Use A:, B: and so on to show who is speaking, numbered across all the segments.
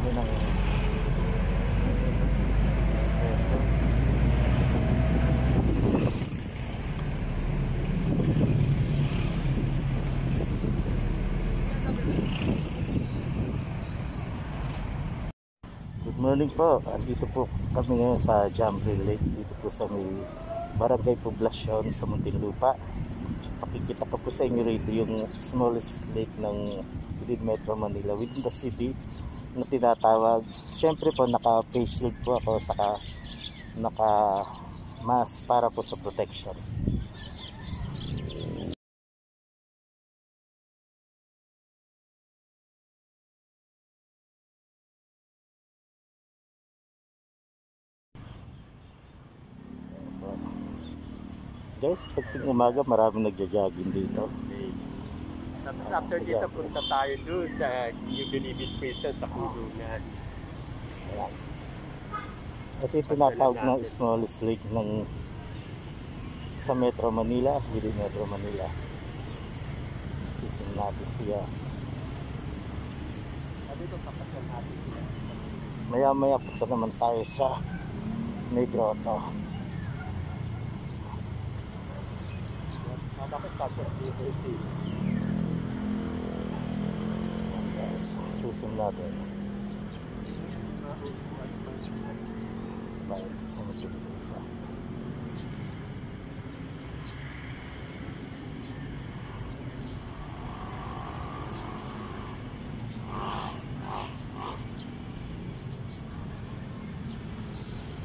A: kami ng Good morning po. Dito po kami ngayon sa Jamboree Lake. Dito po sa may barangay poblasyon sa Muntinlupa. Pakikita ko po sa inyo rito yung smallest lake ng Metro Manila within the city na tinatawag. Siyempre po naka-face shield po ako, saka naka-mask para po sa protection. Guys, pagting umaga maraming nagja-jogging dito.
B: Tapos after dito punta tayo doon sa Bilibid Prison sa kulungan.
A: Ito yung tinatawag ng smallest lake ng sa Metro Manila, within Metro Manila. Susun natin siya. Maya-maya punta naman tayo sa may grotto.
B: Bakit tapos dito?
A: Susun natin. Sabay sa Muntinlupa.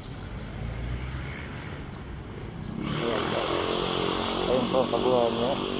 A: Ayun po, kabuhan niya.